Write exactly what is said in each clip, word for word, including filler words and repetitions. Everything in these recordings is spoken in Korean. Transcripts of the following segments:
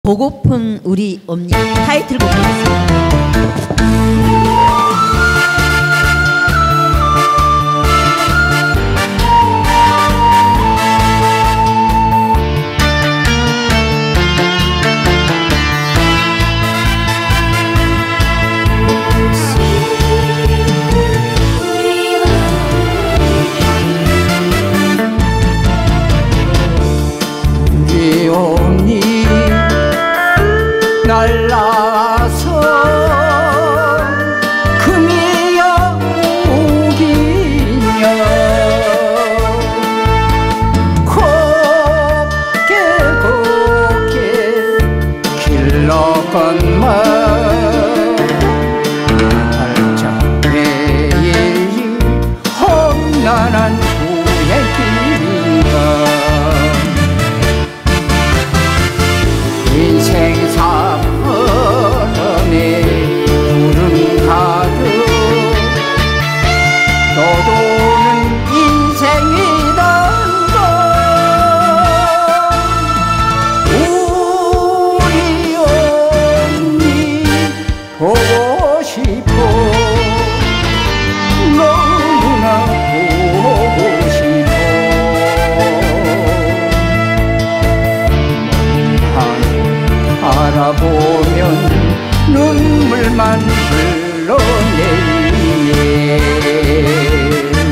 보고픈 우리 엄니 타이틀곡이었습니다. 우리 엄니 날라서 금이여 우기냐 곱게 곱게 길러건만 발자매일 험난한 후의 길인가 인생 사퍼럼에 구름 가득 떠도는 인생이란 걸 우리 언니 보고 싶어 너무나 보고 싶어 바라보면 눈물만 흘러내리네.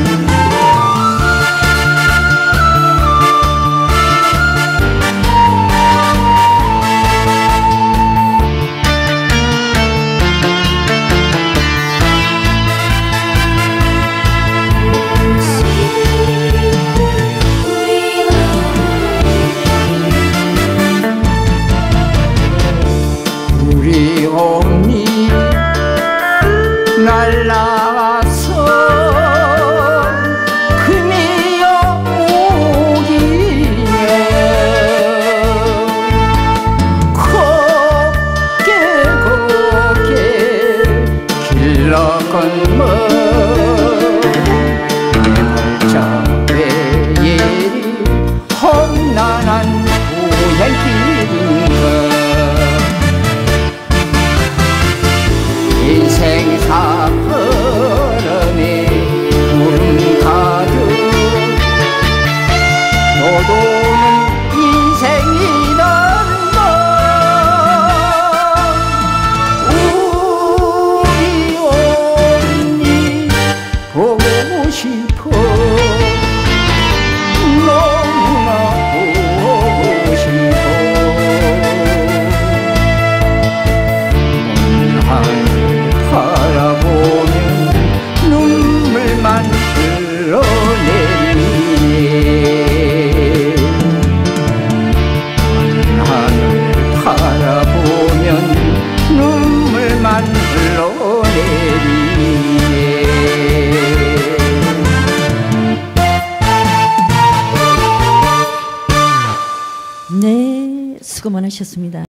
우리 엄니 날라서 금이여 오기냐 곱게 곱게 길러건먼 발자매일이 험난한 고향길인가 인생 사퍼럼에 구름 가득 떠도는 인생이란 걸 우리 언니 보고 싶어 너무나 보고 싶어 바라보면 눈물만 흘러내리네. 하늘 바라보면 눈물만 흘러내리네. 네, 수고 많으셨습니다.